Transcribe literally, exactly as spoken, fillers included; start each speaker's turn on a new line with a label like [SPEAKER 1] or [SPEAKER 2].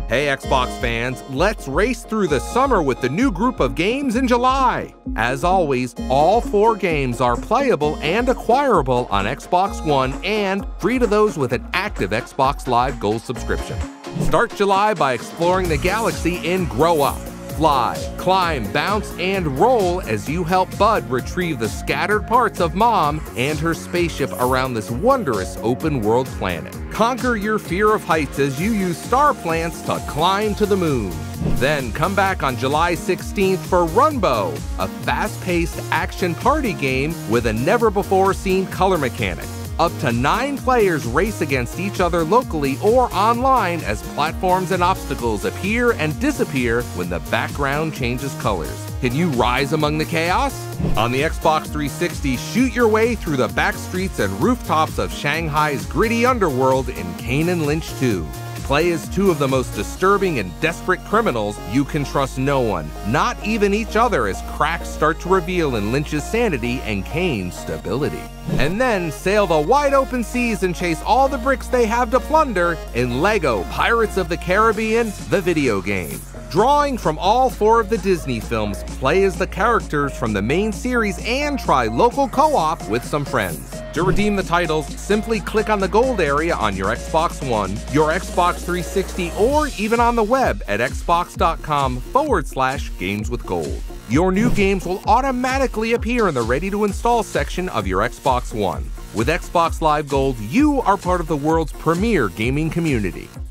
[SPEAKER 1] Hey Xbox fans, let's race through the summer with the new group of games in July. As always, all four games are playable and acquirable on Xbox One and free to those with an active Xbox Live Gold subscription. Start July by exploring the galaxy in Grow Up. Fly, climb, bounce, and roll as you help Bud retrieve the scattered parts of Mom and her spaceship around this wondrous open-world planet. Conquer your fear of heights as you use star plants to climb to the moon. Then come back on July sixteenth for Runbow, a fast-paced action party game with a never-before-seen color mechanic. Up to nine players race against each other locally or online as platforms and obstacles appear and disappear when the background changes colors. Can you rise among the chaos? On the Xbox three sixty, shoot your way through the back streets and rooftops of Shanghai's gritty underworld in Kane Lynch two. Play as two of the most disturbing and desperate criminals. You can trust no one, not even each other, as cracks start to reveal in Lynch's sanity and Kane's stability. And then sail the wide open seas and chase all the bricks they have to plunder in LEGO Pirates of the Caribbean, the video game. Drawing from all four of the Disney films, play as the characters from the main series and try local co-op with some friends. To redeem the titles, simply click on the gold area on your Xbox One, your Xbox three sixty, or even on the web at xbox.com forward slash games with gold. Your new games will automatically appear in the ready-to-install section of your Xbox One. With Xbox Live Gold, you are part of the world's premier gaming community.